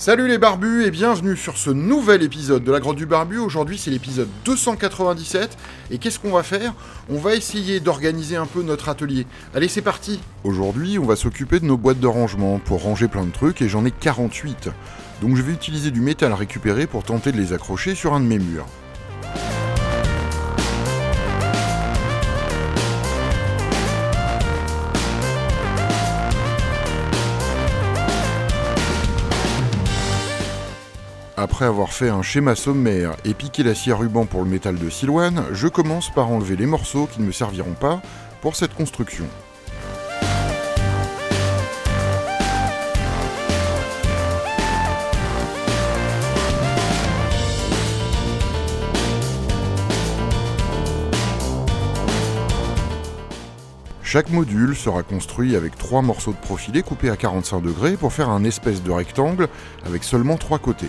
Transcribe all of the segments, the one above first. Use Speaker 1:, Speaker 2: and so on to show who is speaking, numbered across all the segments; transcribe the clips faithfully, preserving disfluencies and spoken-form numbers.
Speaker 1: Salut les barbus et bienvenue sur ce nouvel épisode de la Grotte du Barbu. Aujourd'hui c'est l'épisode deux cent quatre-vingt-dix-sept et qu'est-ce qu'on va faire? On va essayer d'organiser un peu notre atelier. Allez, c'est parti! Aujourd'hui on va s'occuper de nos boîtes de rangement pour ranger plein de trucs et j'en ai quarante-huit. Donc je vais utiliser du métal récupéré pour tenter de les accrocher sur un de mes murs. Après avoir fait un schéma sommaire et piqué la scie à ruban pour le métal de Silouane, je commence par enlever les morceaux qui ne me serviront pas pour cette construction. Chaque module sera construit avec trois morceaux de profilé coupés à quarante-cinq degrés pour faire un espèce de rectangle avec seulement trois côtés.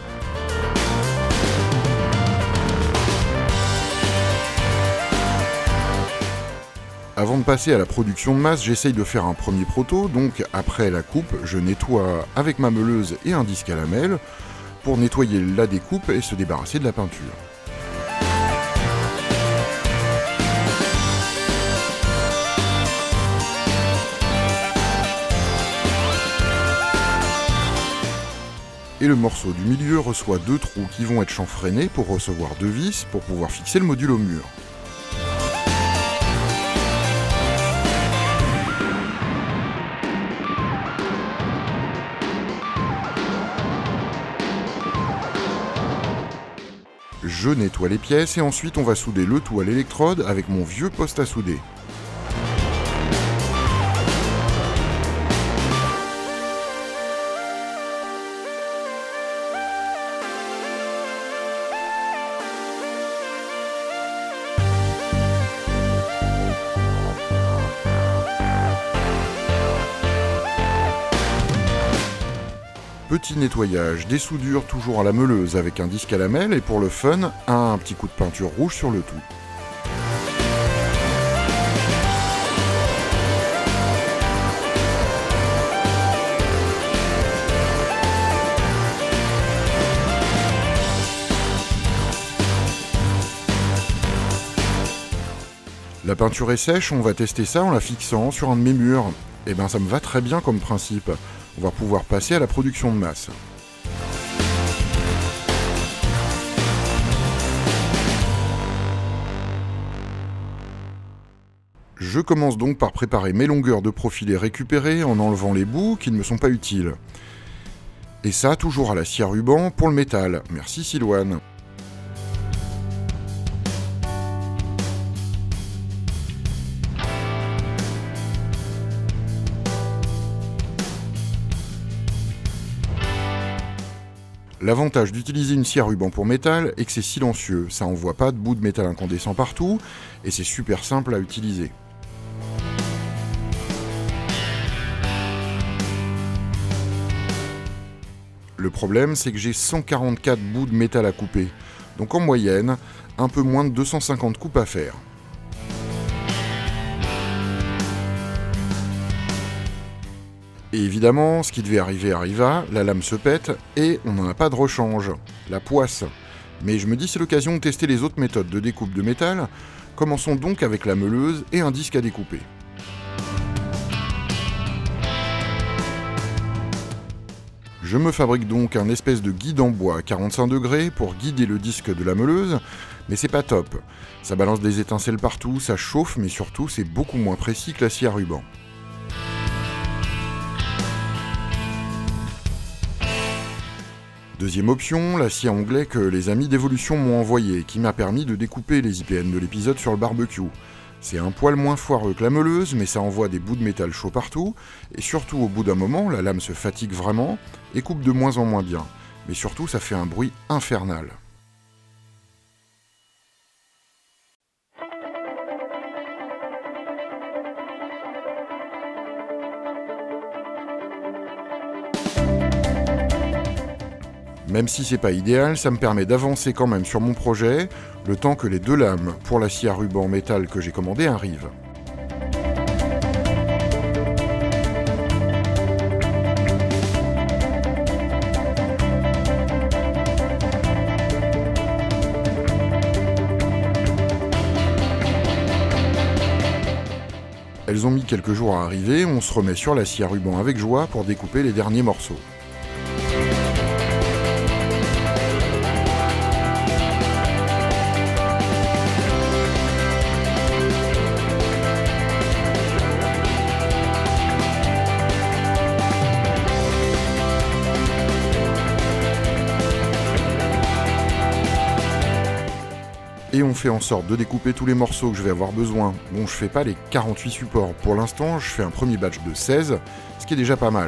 Speaker 1: Avant de passer à la production de masse, j'essaye de faire un premier proto, donc après la coupe, je nettoie avec ma meuleuse et un disque à lamelles pour nettoyer la découpe et se débarrasser de la peinture. Et le morceau du milieu reçoit deux trous qui vont être chanfreinés pour recevoir deux vis pour pouvoir fixer le module au mur. Je nettoie les pièces et ensuite on va souder le tout à l'électrode avec mon vieux poste à souder. Petit nettoyage des soudures toujours à la meuleuse avec un disque à lamelles et pour le fun, un petit coup de peinture rouge sur le tout. La peinture est sèche, on va tester ça en la fixant sur un de mes murs. Et ben ça me va très bien comme principe. On va pouvoir passer à la production de masse. Je commence donc par préparer mes longueurs de profilés récupérées en enlevant les bouts qui ne me sont pas utiles. Et ça toujours à la scie à ruban pour le métal. Merci Silouane. L'avantage d'utiliser une scie à ruban pour métal est que c'est silencieux, ça envoie pas de bouts de métal incandescent partout, et c'est super simple à utiliser. Le problème, c'est que j'ai cent quarante-quatre bouts de métal à couper, donc en moyenne, un peu moins de deux cent cinquante coupes à faire. Et évidemment, ce qui devait arriver arriva, la lame se pète et on n'en a pas de rechange, la poisse. Mais je me dis c'est l'occasion de tester les autres méthodes de découpe de métal. Commençons donc avec la meuleuse et un disque à découper. Je me fabrique donc un espèce de guide en bois à quarante-cinq degrés pour guider le disque de la meuleuse, mais c'est pas top. Ça balance des étincelles partout, ça chauffe, mais surtout c'est beaucoup moins précis que la scie à ruban. Deuxième option, la scie à onglet que les amis d'Evolution m'ont envoyé, qui m'a permis de découper les I P N de l'épisode sur le barbecue. C'est un poil moins foireux que la meuleuse, mais ça envoie des bouts de métal chaud partout, et surtout au bout d'un moment, la lame se fatigue vraiment, et coupe de moins en moins bien. Mais surtout, ça fait un bruit infernal. Même si c'est pas idéal, ça me permet d'avancer quand même sur mon projet, le temps que les deux lames pour la scie à ruban métal que j'ai commandée arrivent. Elles ont mis quelques jours à arriver, on se remet sur la scie à ruban avec joie pour découper les derniers morceaux. Et on fait en sorte de découper tous les morceaux que je vais avoir besoin. Bon, je fais pas les quarante-huit supports. Pour l'instant, je fais un premier batch de seize, ce qui est déjà pas mal.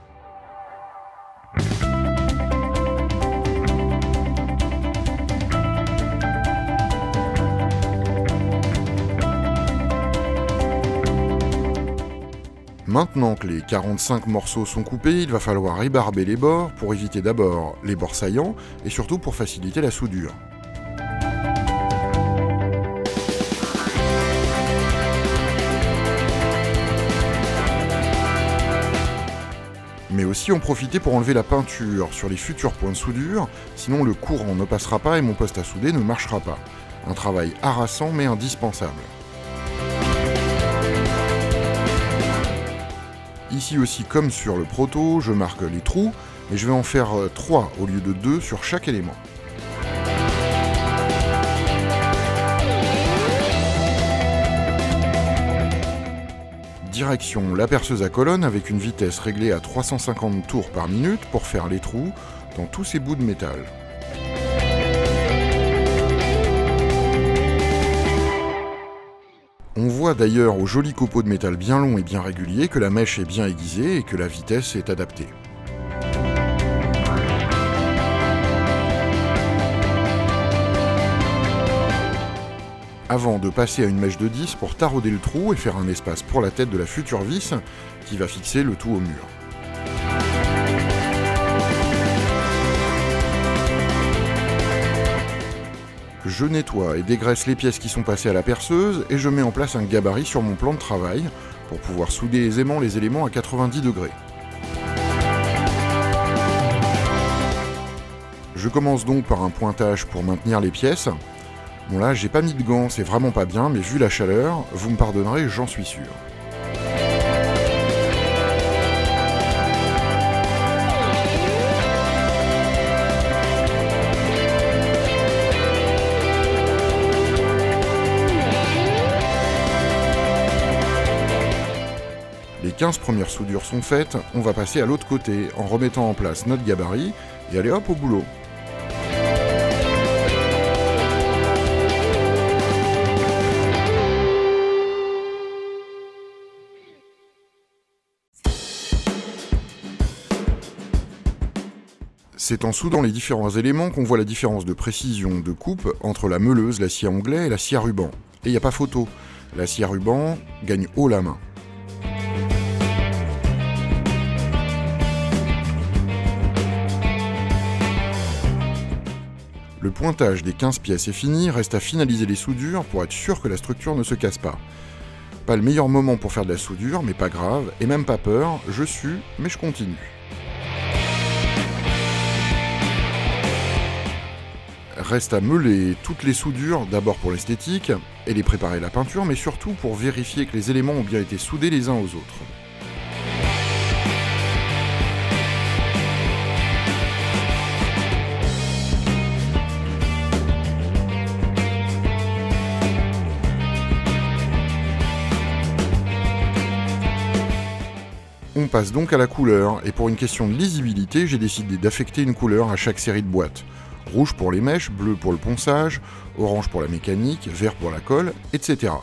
Speaker 1: Maintenant que les quarante-cinq morceaux sont coupés, il va falloir ébarber les bords pour éviter d'abord les bords saillants et surtout pour faciliter la soudure. Mais aussi en profiter pour enlever la peinture sur les futurs points de soudure, sinon le courant ne passera pas et mon poste à souder ne marchera pas. Un travail harassant mais indispensable. Ici aussi, comme sur le proto, je marque les trous, mais je vais en faire trois au lieu de deux sur chaque élément. Direction la perceuse à colonne avec une vitesse réglée à trois cent cinquante tours par minute pour faire les trous dans tous ces bouts de métal. On voit d'ailleurs au joli copeau de métal bien long et bien régulier que la mèche est bien aiguisée et que la vitesse est adaptée. Avant de passer à une mèche de dix pour tarauder le trou et faire un espace pour la tête de la future vis qui va fixer le tout au mur. Je nettoie et dégraisse les pièces qui sont passées à la perceuse et je mets en place un gabarit sur mon plan de travail pour pouvoir souder aisément les éléments à quatre-vingt-dix degrés. Je commence donc par un pointage pour maintenir les pièces. Bon là, j'ai pas mis de gants, c'est vraiment pas bien, mais vu la chaleur, vous me pardonnerez, j'en suis sûr. Les quinze premières soudures sont faites, on va passer à l'autre côté en remettant en place notre gabarit et aller hop au boulot. C'est en soudant les différents éléments qu'on voit la différence de précision de coupe entre la meuleuse, la scie à onglet et la scie à ruban. Et il n'y a pas photo, la scie à ruban gagne haut la main. Le pointage des quinze pièces est fini, reste à finaliser les soudures pour être sûr que la structure ne se casse pas. Pas le meilleur moment pour faire de la soudure, mais pas grave, et même pas peur, je sue, mais je continue. Reste à meuler toutes les soudures, d'abord pour l'esthétique, et les préparer à la peinture, mais surtout pour vérifier que les éléments ont bien été soudés les uns aux autres. On passe donc à la couleur, et pour une question de lisibilité, j'ai décidé d'affecter une couleur à chaque série de boîtes. Rouge pour les mèches, bleu pour le ponçage, orange pour la mécanique, vert pour la colle, et cetera.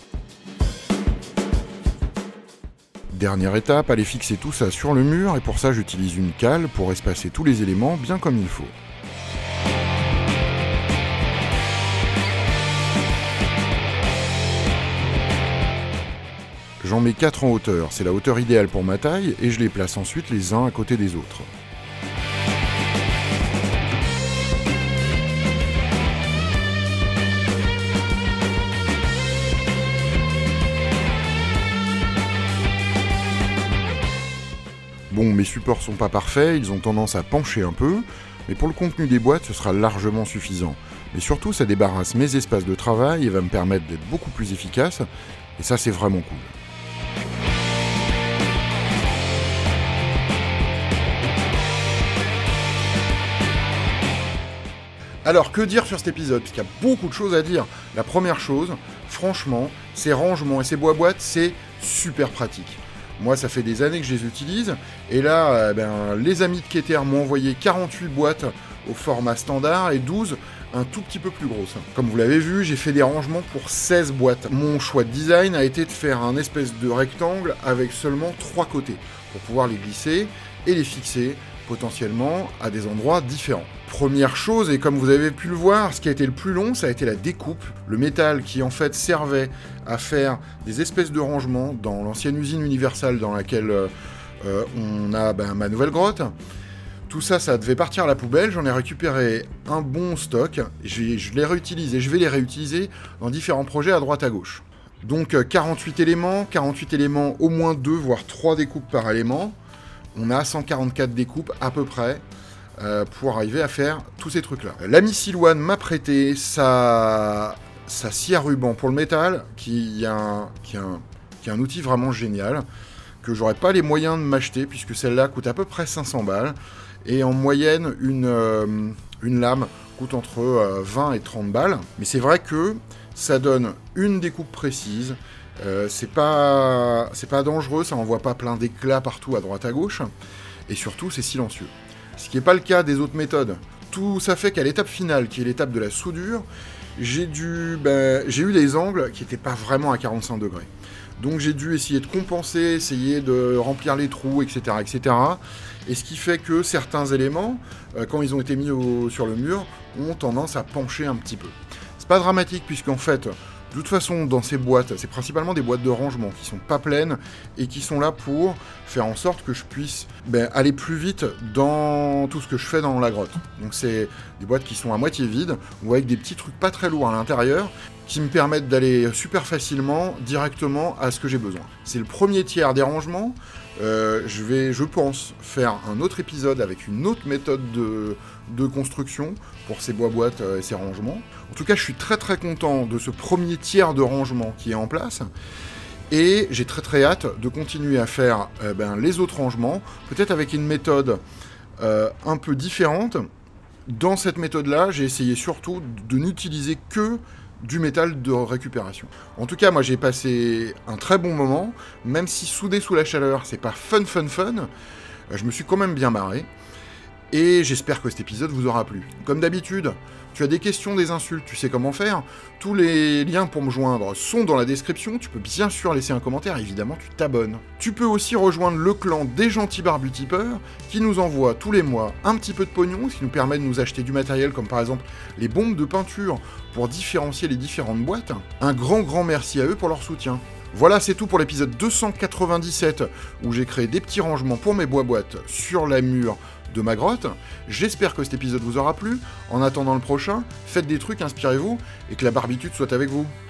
Speaker 1: Dernière étape, aller fixer tout ça sur le mur, et pour ça j'utilise une cale pour espacer tous les éléments bien comme il faut. J'en mets quatre en hauteur, c'est la hauteur idéale pour ma taille, et je les place ensuite les uns à côté des autres. Bon, mes supports sont pas parfaits, ils ont tendance à pencher un peu, mais pour le contenu des boîtes, ce sera largement suffisant. Mais surtout, ça débarrasse mes espaces de travail et va me permettre d'être beaucoup plus efficace, et ça c'est vraiment cool. Alors, que dire sur cet épisode? Parce qu'il y a beaucoup de choses à dire. La première chose, franchement, ces rangements et ces bois-boîtes, c'est super pratique. Moi, ça fait des années que je les utilise, et là, euh, ben, les amis de Keter m'ont envoyé quarante-huit boîtes au format standard et douze un tout petit peu plus grosses. Comme vous l'avez vu, j'ai fait des rangements pour seize boîtes. Mon choix de design a été de faire un espèce de rectangle avec seulement trois côtés, pour pouvoir les glisser et les fixer potentiellement à des endroits différents. Première chose, et comme vous avez pu le voir, ce qui a été le plus long, ça a été la découpe. Le métal qui en fait servait à faire des espèces de rangements dans l'ancienne usine Universal dans laquelle euh, on a ben, ma nouvelle grotte. Tout ça, ça devait partir à la poubelle, j'en ai récupéré un bon stock, je, je les réutilise et je vais les réutiliser dans différents projets à droite à gauche. Donc quarante-huit éléments, quarante-huit éléments, au moins deux, voire trois découpes par élément. On a cent quarante-quatre découpes à peu près euh, pour arriver à faire tous ces trucs-là. L'ami Silouane m'a prêté sa, sa scie à ruban pour le métal, qui est un, qui est un, qui est un outil vraiment génial, que j'aurais pas les moyens de m'acheter, puisque celle-là coûte à peu près cinq cents balles, et en moyenne, une, euh, une lame coûte entre euh, vingt et trente balles. Mais c'est vrai que ça donne une découpe précise, Euh, c'est pas, c'est pas dangereux, ça envoie pas plein d'éclats partout à droite à gauche, et surtout c'est silencieux. Ce qui n'est pas le cas des autres méthodes. Tout ça fait qu'à l'étape finale, qui est l'étape de la soudure, j'ai dû, ben, j'ai eu des angles qui n'étaient pas vraiment à quarante-cinq degrés. Donc j'ai dû essayer de compenser, essayer de remplir les trous, et cetera, et cetera. Et ce qui fait que certains éléments, euh, quand ils ont été mis au, sur le mur, ont tendance à pencher un petit peu. C'est pas dramatique, puisqu'en fait, de toute façon, dans ces boîtes, c'est principalement des boîtes de rangement qui sont pas pleines et qui sont là pour faire en sorte que je puisse ben, aller plus vite dans tout ce que je fais dans la grotte. Donc c'est des boîtes qui sont à moitié vides ou avec des petits trucs pas très lourds à l'intérieur qui me permettent d'aller super facilement directement à ce que j'ai besoin. C'est le premier tiers des rangements. Euh, je vais, je pense, faire un autre épisode avec une autre méthode de, de construction pour ces bois-boîtes et ces rangements. En tout cas, je suis très très content de ce premier tiers de rangement qui est en place. Et j'ai très très hâte de continuer à faire euh, ben, les autres rangements, peut-être avec une méthode euh, un peu différente. Dans cette méthode-là, j'ai essayé surtout de n'utiliser que du métal de récupération. En tout cas, moi j'ai passé un très bon moment, même si souder sous la chaleur, c'est pas fun fun fun, je me suis quand même bien marré, et j'espère que cet épisode vous aura plu. Comme d'habitude, tu as des questions, des insultes, tu sais comment faire, tous les liens pour me joindre sont dans la description, tu peux bien sûr laisser un commentaire, évidemment tu t'abonnes. Tu peux aussi rejoindre le clan des gentils barbutipeurs, qui nous envoie tous les mois un petit peu de pognon, ce qui nous permet de nous acheter du matériel comme par exemple les bombes de peinture pour différencier les différentes boîtes. Un grand grand merci à eux pour leur soutien. Voilà, c'est tout pour l'épisode deux cent quatre-vingt-dix-sept, où j'ai créé des petits rangements pour mes bois-boîtes sur la mur de ma grotte. J'espère que cet épisode vous aura plu. En attendant le prochain, faites des trucs, inspirez-vous, et que la barbitude soit avec vous.